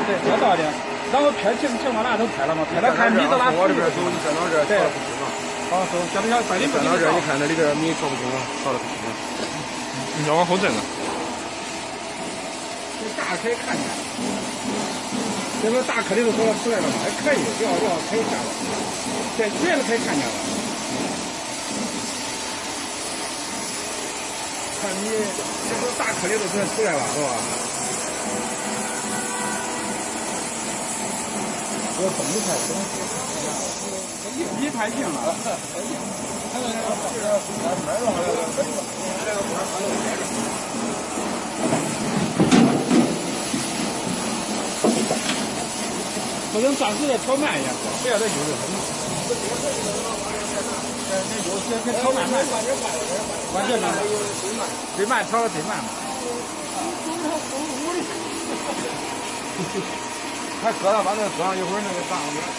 对，再倒点。然后片情往哪头拍了嘛？拍了看米到哪。 我这边走，你站到这儿，对，不清了。 好，走，叫不叫？快点， 站到这儿，你看那里边米搞不清了，搞得不清了。 你要往后站呢。 这大可以看看。这个大颗粒都都要出来了嘛？还可以，要可以下了。这这个可以看见了。看你这个大颗粒都全出来了，是吧？我动不太动，你太近了。不能暂时的调慢一点，不要再油了。那油先调慢，完全慢，最慢调的最慢嘛。还搁了，把那搁上一会儿，那个上去。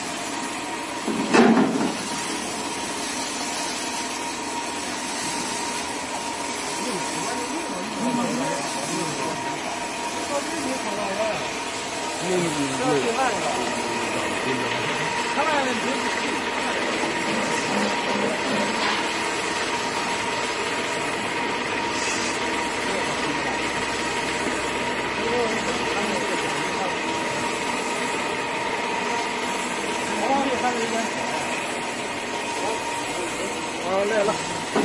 来了。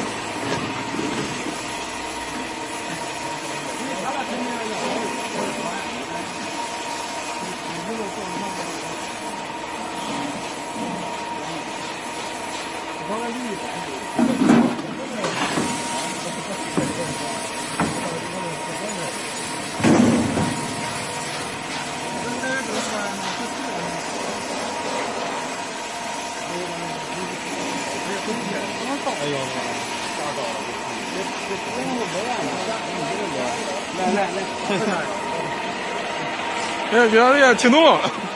哎呦，吓到了！来， 哎，别挺动了。